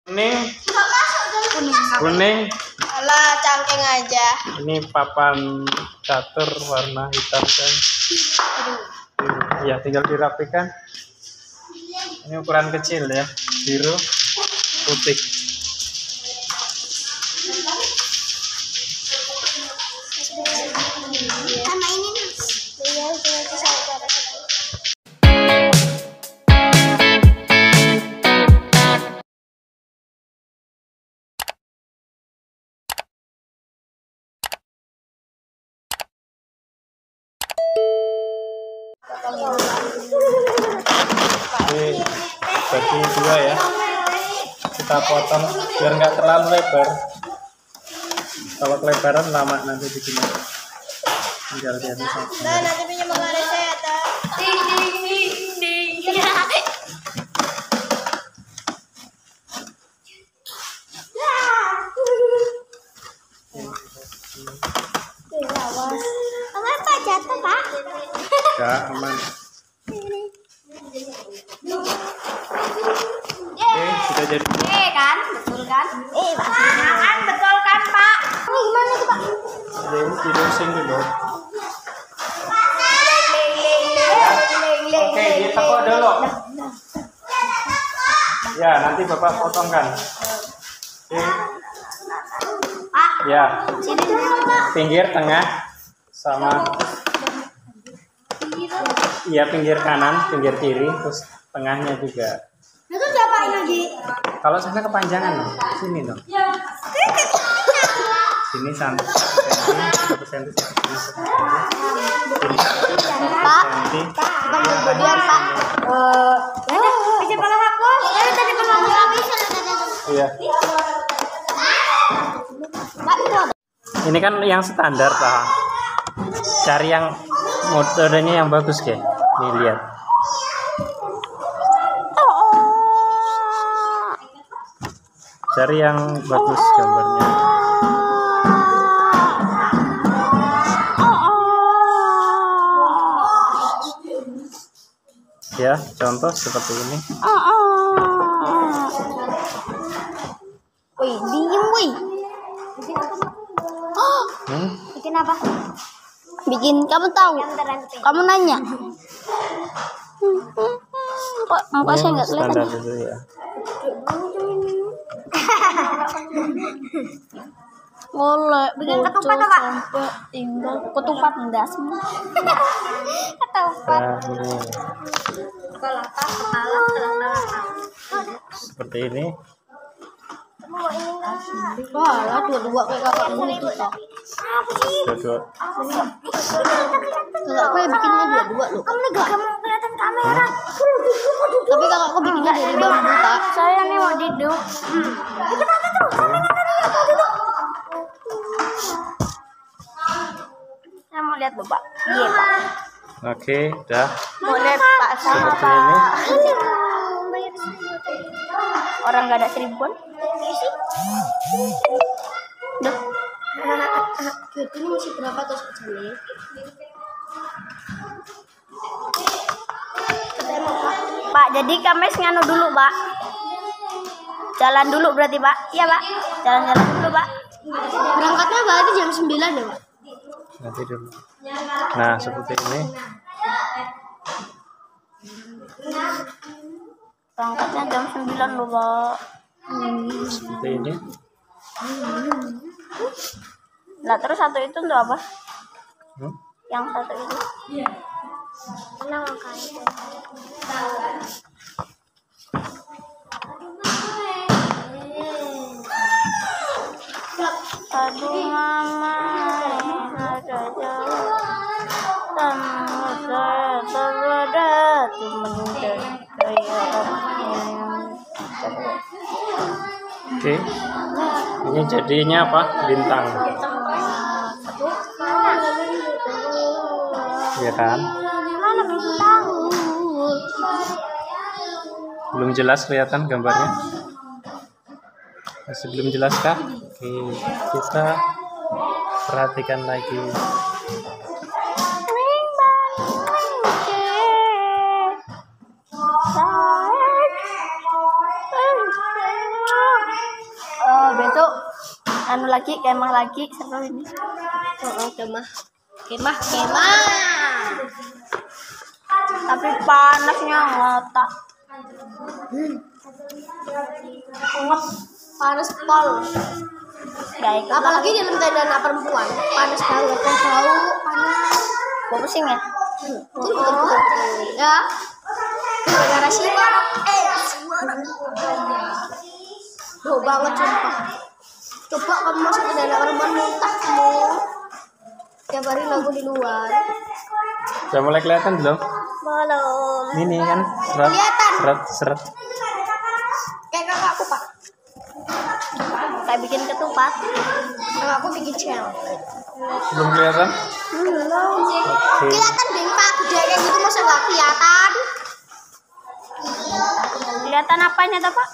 Kuning. Alah, cangkeng aja. Ini papan catur warna hitam kan. Ya, tinggal dirapikan. Ini ukuran kecil ya, biru, putih. Sama ini nih. Ini bagi dua ya, kita potong biar nggak terlalu lebar. Kalau kelebaran lama nanti bikinnya. Tinggal diaduk saja. Nah, nanti punya mengalir saya tak. Ding ding ding ding. Awas. Apa jatuh, Pak? Enggak, aman. Oke, sudah jadi. Kan, betul kan? Kan, betul kan, Pak? Ini gimana tuh, Pak? Ini dirosing dulu. Oke, ditekuk dulu. Ya, nanti Bapak potongkan. Oke. Ya, pinggir tengah sama. Iya, pinggir kanan, pinggir kiri, terus tengahnya juga. Itu diapain lagi? Kalau sana kepanjangan dong, sini dong. Sini sampai 1 cm, 1 cm. Pak, kemudian Pak. Bisa pala aku? Tadi pala aku bisa. Iya. Pak, itu apa? Ini kan yang standar, Pak. Cari yang motornya yang bagus, kayak. Nih lihat. Cari yang bagus gambarnya. Ya, contoh seperti ini. Wih, diem wih. Bikin apa? Bikin, kamu tahu? Kamu nanya. Apa saya nggak kelihatan? Standar dulu ya. Boleh, bikin ketupat apa? Tinggal ketupat enggak semua. Ketupat. Nah, seperti ini. Wah, dua-dua kayak kakakmu itu toh. Apa sih? Dua. Kakakku yang bikinnya dua-dua loh. Kamu kelihatan kamera. Tapi kakakku bikinnya dari bambu, Pak. Saya nih mau duduk. Itu tante tuh, kamera mau duduk. Saya mau lihat loh, Pak. Iya, Pak. Oke, dah. Mau lihat Pak sama Seperti ini. Orang nggak ada seribuan? Duh. Ini masih berapa tos kecilnya? Pak, jadi kames nganu dulu, Pak. Jalan dulu berarti, Pak. Iya, Pak. Jalan-jalan dulu, Pak. Berangkatnya berarti jam 9 ya, Pak? Nanti dulu. Nah, seperti ini. Berangkatnya jam 9 loh, Pak. Seperti ini. Nah, terus satu itu untuk apa? Yang satu itu. Aduh mama, ada jauh samudra terada menunda Oke. Ini jadinya apa? Bintang. Ya kan? Belum jelas kelihatan gambarnya? Masih belum jelas kah? Oke, kita perhatikan lagi. anu lagi, kemah lagi, seru ini. Oh, kemah. Tapi panasnya ngotak. Anget, panas pol. Apalagi di lantai dan perempuan, panas banget, bau, panas. Bau pusing ya? Ya. Gara-gara siwar. Bau banget sumpah. Coba kamu masuk ke dalam perempuan muntah kamu. Tiap hari lagu di luar. Sudah mulai kelihatan belum? Belum. Ini kan seret, Kelihatan. seret. Kayak kakakku pak. Kayak bikin ketupat. Kakakku bikin cel. Belum kelihatan? Belum. Oke. Kelihatan deh pak. Gede kayak gitu masa nggak kelihatan? Kelihatan apanya tuh pak?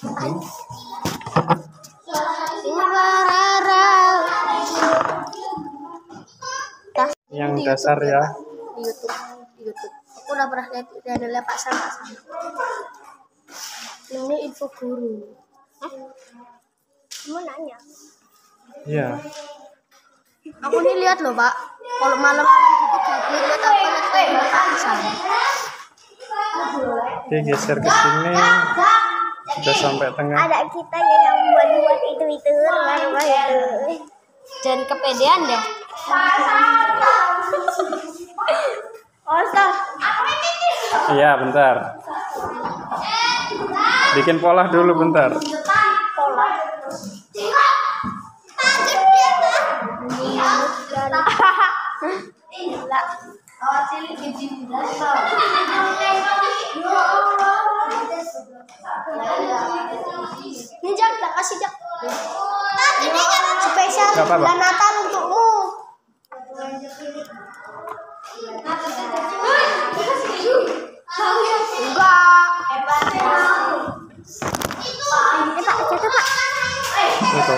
Yang dasar ya. Di YouTube. Aku udah pernah lihat Pak Sam. Ini info guru. Kamu nanya? Iya. Aku nih lihat loh Pak. Kalau malam-malam gitu gabut lihat apa lihat Pak Sam. Oke, geser ke sini. Sudah sampai tengah. Ada kita ya yang buat itu rumah itu. Jangan kepedean deh. Oh, stop. Iya, bentar. Bikin pola dulu bentar. Pola. Ini Jak, kasih Jak. Ini kan spesial bulan Natal untukmu. Enggak. Pak, jatuh Pak. Itu.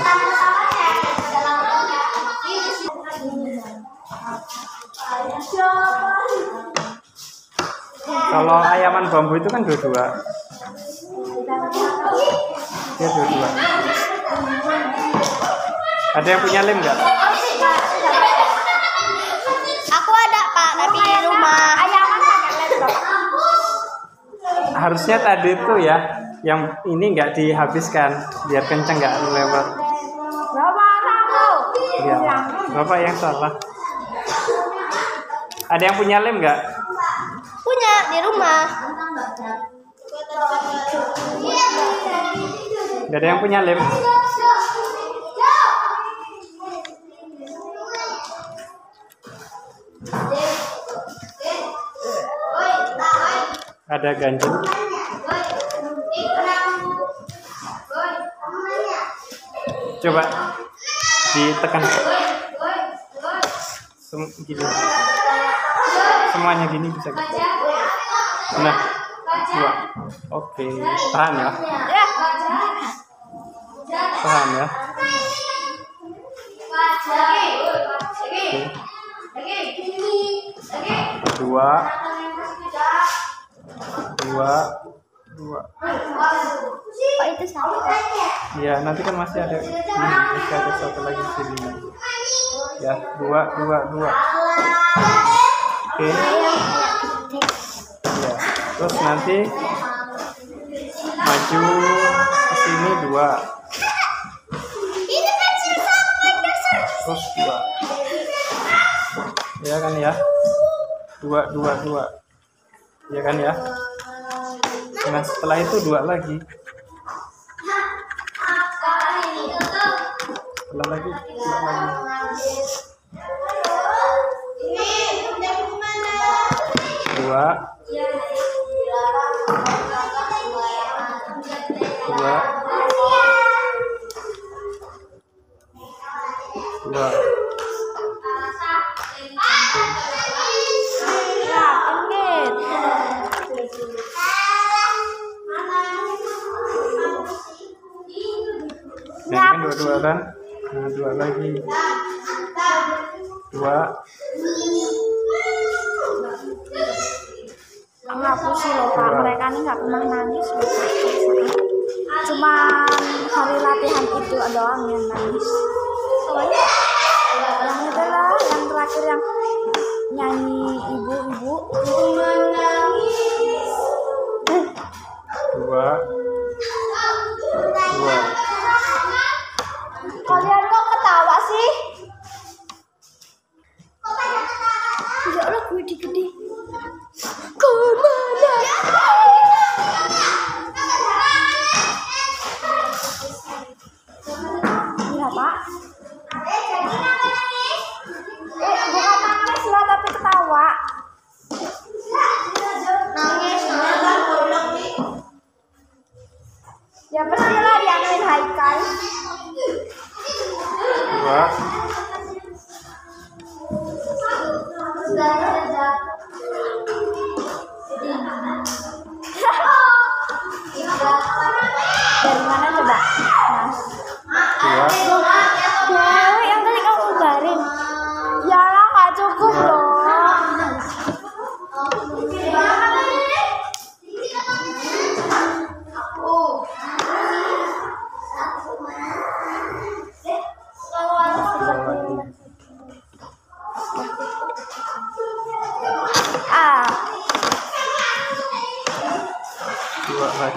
Kalau ayaman bambu itu kan dua-dua. Dia dua-dua. Ada yang punya lem nggak? Aku ada Pak, tapi di rumah. Ayaman pakai lem. Harusnya tadi itu ya, yang ini nggak dihabiskan, biar kenceng nggak lewat. Bapak kamu. Iya, Bapak yang salah. Ada yang punya lem nggak? Punya di rumah. Nggak ada yang punya lem. Ada ganjil. Coba ditekan. Gini. Semuanya gini bisa. Nah, dua. Oke, tahan ya. Tahan ya. Oke. Dua. Pak itu sama. Ya, nanti kan masih ada ini, masih ada satu lagi di sini. Ya, dua. Oke. Ya, terus nanti maju ke sini dua. Terus dua. Ya kan ya? Dua. Ya kan ya? Nah, setelah itu dua lagi. Setelah lagi dua lagi. Dua. Nah, ini kan dua kan? Nah, dua lagi. Dua. Ngaku sih loh Pak, mereka ini nggak pernah nangis loh. Cuma hari latihan itu doang yang nangis.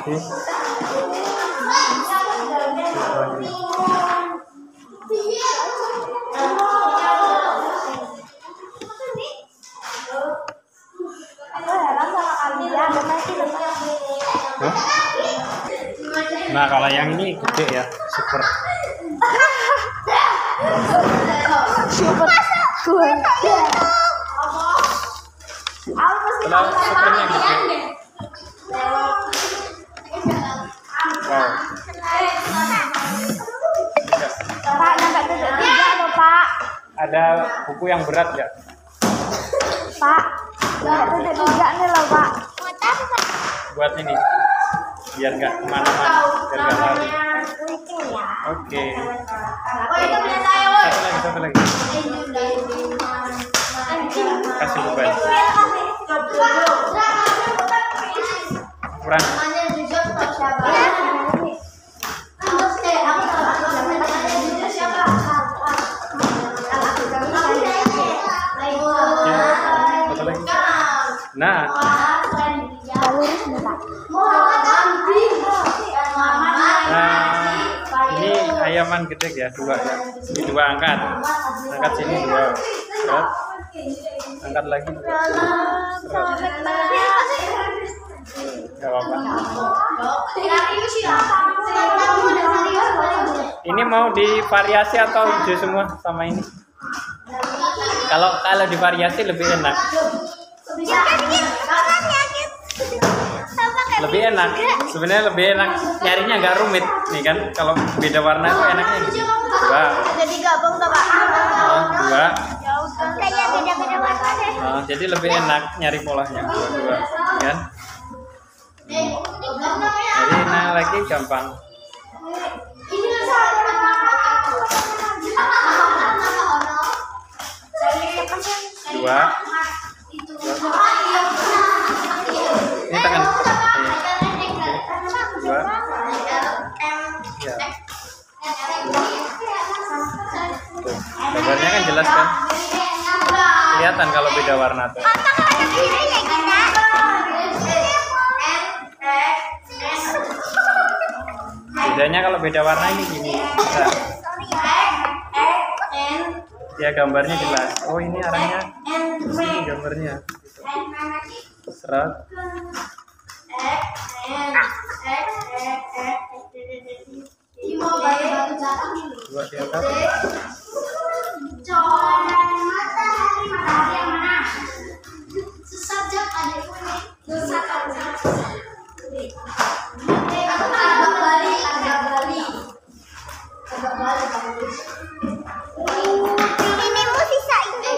lagi. Hah? Nah kalau yang ini gede ya, super. Kalau supernya gede. Wow. Pak, sampai tujuh tiga loh Pak. Ada buku yang berat ya? Pak, sampai tujuh tiga nih loh Pak. Buat ini, biar nggak kemana-mana, biar nggak lari. Oke. Satu lagi. Kasih beban. Kurang. Satu lagi. Nah. Ini ayaman gede ya, dua ya. Ini dua angkat. Angkat sini dua. Berat. Angkat lagi. Berat. Gak apa-apa. Ini mau divariasi atau hijau semua sama ini? Kalau divariasi lebih enak. Lebih enak. Sebenarnya lebih enak. Nyarinya nggak rumit nih kan. Kalau beda warna itu enaknya gitu. Dua. Jadi gabung tuh Pak. Dua. Kayak beda-beda warna deh. Jadi lebih enak nyari polanya. Dua, kan? Jadi nah lagi gampang. Dua. Ini tangan. Dua. Ya. Tuh, gambarnya kan jelas kan? Kelihatan kalau beda warna tuh. Bedanya kalau beda warna ini gini. Nah. Ya gambarnya jelas. Oh ini arahnya sini gambarnya. Gitu. Serat. Dua diangkat. Ini mau sisa ini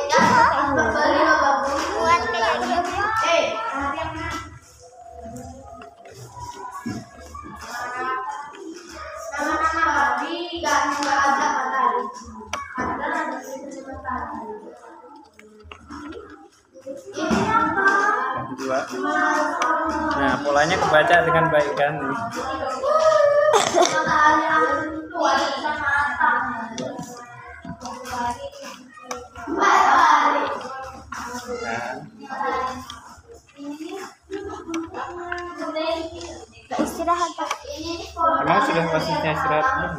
buat kayak gitu. Dua. Nah polanya kebaca dengan baik kan? Istirahat Pak. Emang sudah wasitnya istirahat belum?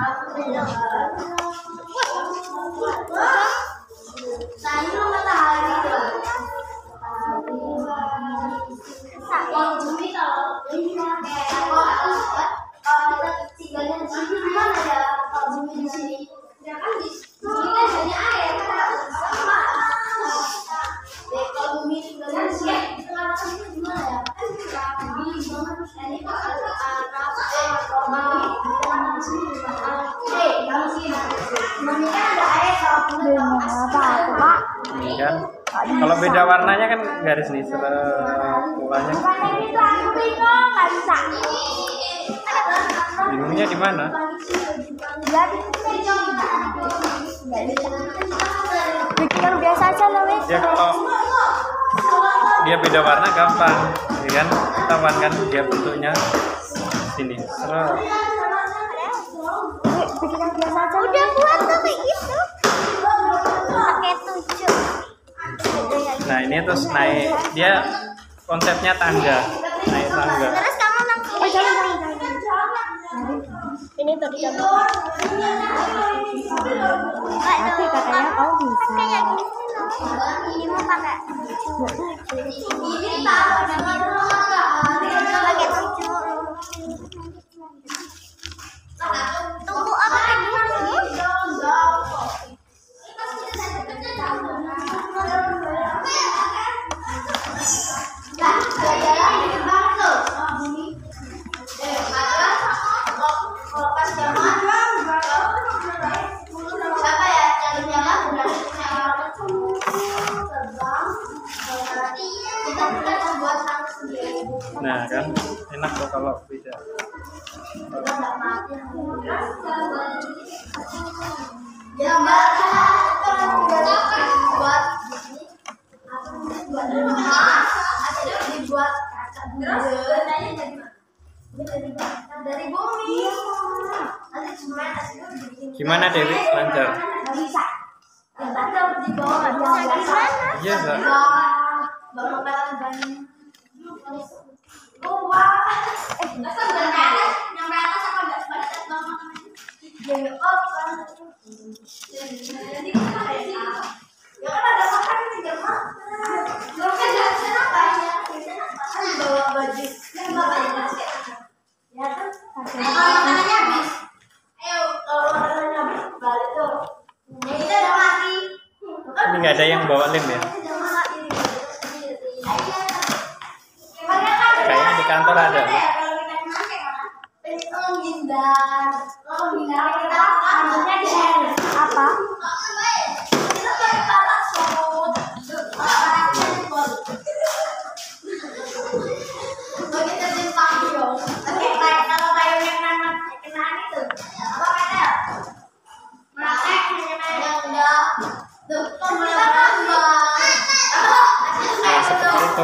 Ini kan kalau beda warnanya kan garis nih polanya. Bingungnya di mana? Bikin yang biasa aja loh wes. Ya kalau dia beda warna gampang, ya kan? Ketahuan kan dia bentuknya sini. Bikin yang biasa aja. Udah buat tuh kayak gitu. Pakai 7. Nah ini terus naik, dia konsepnya tangga, naik tangga. Terus kamu langsung Ini tadi kamu. Tapi katanya kau bisa. Ini mau pakai. Ini pakai tujuh. Tunggu apa lagi? Nah kan enak kok kalau beda. Dari bumi. Gimana Dewi? Lancar? Bisa. Iya, Kak. Ini nggak ada yang bawa lem ya? Kayaknya di kantor ada. Apa? Nah, seperti itu.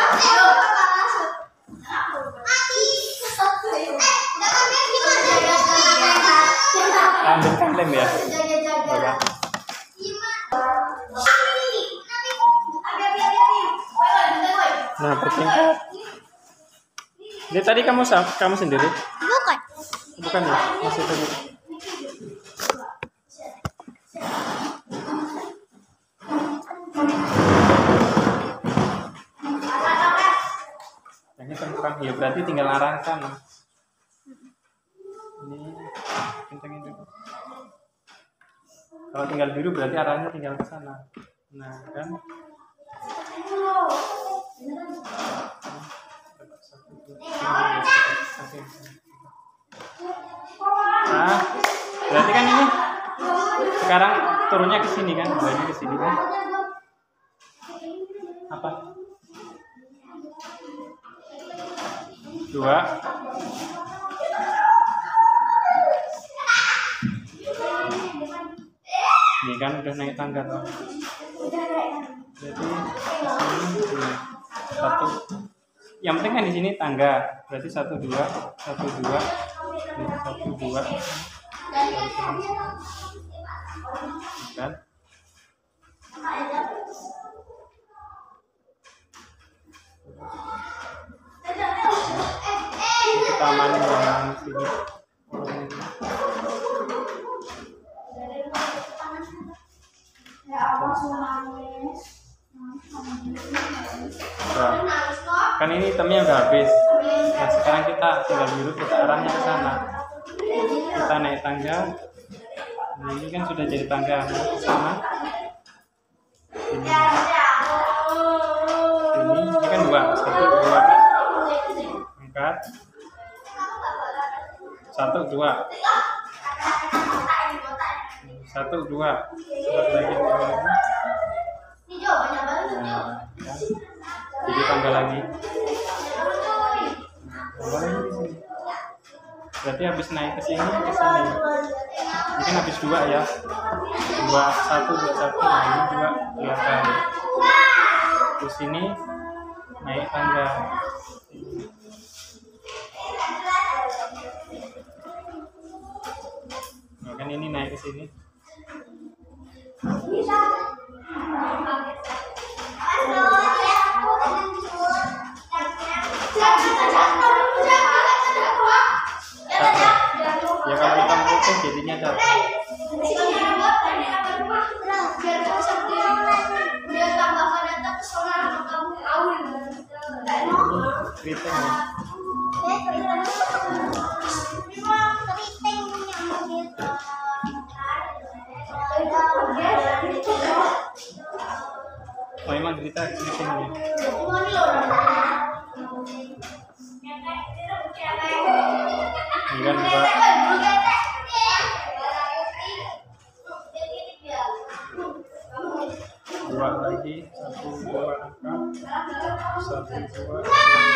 Ambilkan lem ya. Bapak. Nah, bertingkat. Ini tadi kamu sendiri? Bukan. Bukan ya? Masih tadi. Yang ini bukan ya, berarti tinggal arahkan. Ini kencengin dulu. Kalau tinggal biru berarti arahnya tinggal ke sana. Nah, kan? Nah, berarti kan ini sekarang turunnya ke sini kan? Berarti ke sini kan? Apa? 2. Ini kan udah naik tangga tuh. Jadi ini 1. Yang penting kan di sini tangga. Berarti 1 2 1 2 1 2. Kan? Kita amanin yang sini. Nah, kan ini hitamnya udah habis. Nah, sekarang kita tinggal biru, kita arahnya ke sana. Kita naik tangga. Nah, ini kan sudah jadi tangga ke sana. Ini kan 2, 1 2. Angkat. 1 2. 1 2. Seperti lagi. Nah, kan? Jadi tangga lagi. Tangga lagi di sini. Berarti habis naik ke sini, ke sini. Ini kan habis 2 ya. 2 1 2 1. Nah, ini 2 kelihatan. Terus sini naik tangga. Nah, kan ini naik ke sini. Ya pemiliknya datang. Keriting ya. Oh emang cerita keriting ya. Ini kan juga dua lagi, 1 2 1 2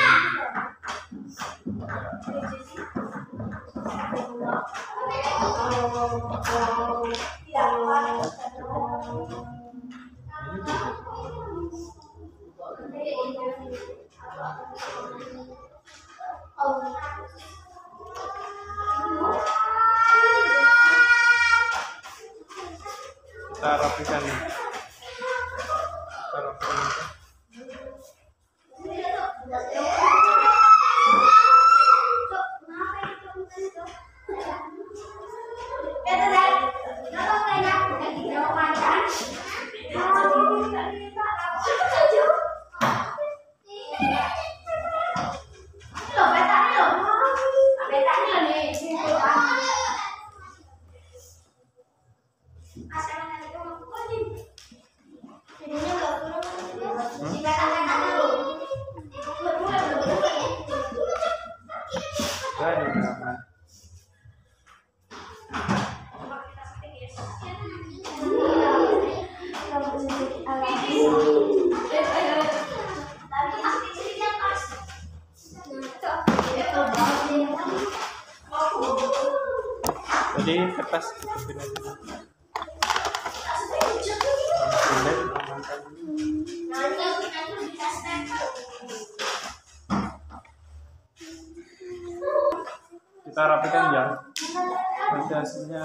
kita rapikan nih. Kita rapikan itu. Jadi kertas tutupin aja. Kita rapikan ya. Nanti hasilnya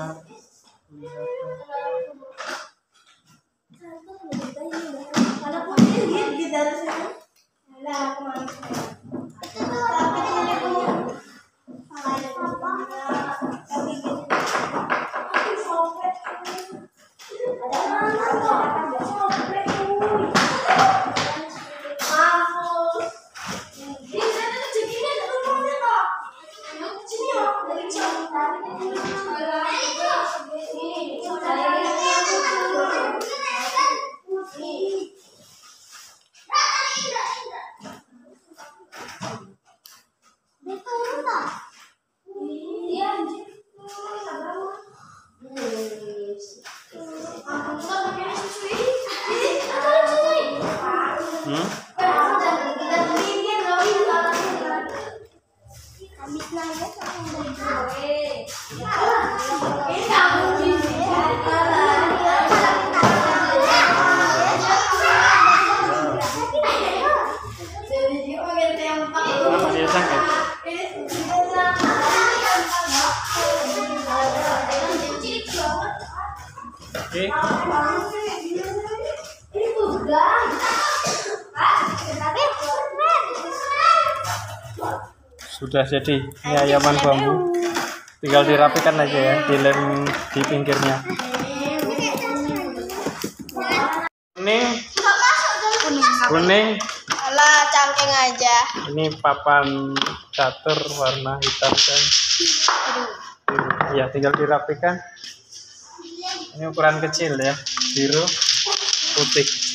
sudah jadi. Ini ayaman bambu, tinggal dirapikan aja ya, dilem di pinggirnya. Kuning alah cangkeng aja. ini papan catur warna hitam kan ya, tinggal dirapikan. Ini ukuran kecil ya, biru putih.